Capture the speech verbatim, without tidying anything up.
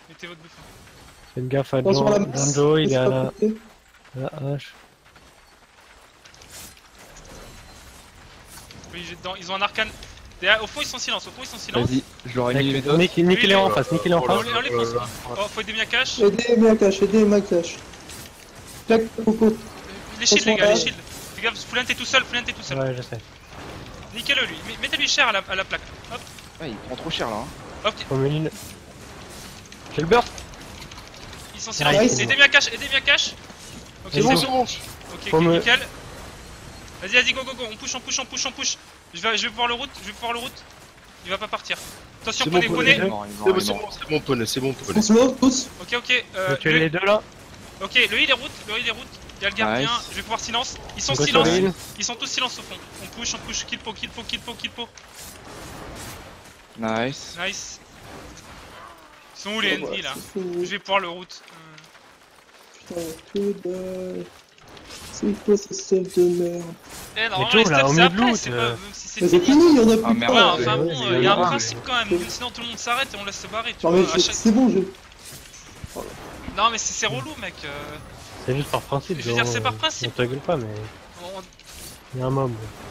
Mettez votre bouffon. Faites gaffe à Attention à la John, masse. Joe, il est à Laisse la, pas péter. à la hache. Oui, j'ai dedans. Ils ont un arcane. Derrière, au fond, ils sont silence. Au fond, ils sont silence. Vas-y, je leur ai mis les deux. Nique- Niquez-les en face, niquez-les en On face. les, on les fonce. Oh, faut aider bien cash. Aidez ma cache, aidez ma cache. Clac, coco. Les shields, les gars, les shields. Fais gaffe, Foulian, t'es tout seul. Foulian, t'es tout seul. Ouais, je sais. Niquez-le lui. Mettez-lui cher à la, à la plaque. Hop, Ouais, il prend trop cher là. Hein. hop. Au milieu. J'ai le burst. Ils sont silence. Nice. Aidez bien cash. Aidez bien cash. Ok, C'est bon, c'est bon. Ok, Faut ok, me- nickel. Vas-y, vas-y, go, go, go. On push, on push, on push, on push. Je vais, je vais pouvoir le route. Je vais pouvoir le route. Il va pas partir. Attention, C'est poney, bon, poney. Il est mort, il est C'est mort, bon, il est c'est mort. bon, c'est bon, poney, c'est bon, poney. On se meurt tous. Ok, ok. Je Euh, vais tuer le- les deux là. Ok, le heal est route. Le heal est route. Il y a le gardien. Nice. Je vais pouvoir silence. Ils sont On go sur silence. le heal. Ils sont tous silence au fond. On push, on push. Kill po, kill po, kill po, kill po. Nice. Nice. Ils sont où les Oh, N P là bah, c'est fini. Je vais pouvoir le route. Putain, que dalle. C'est quoi ce stuff de merde? Eh non, Mais les Joe, stuff là, au c'est milieu de après, loot, c'est euh. pas. Même si Mais c'est c'est fini. fini, il y en a Ah, plus de merde. Ouais, temps. enfin ouais, bon, ouais, il y a ouais, un ouais. principe quand même. Sinon tout le monde s'arrête et on laisse se barrer. Tu Non vois, mais à je- chaque- c'est bon, je... Non mais c'est c'est relou mec. euh, C'est juste par principe. Je veux dire, genre, c'est par on- principe. On te gueule pas, mais on- il y a un mob.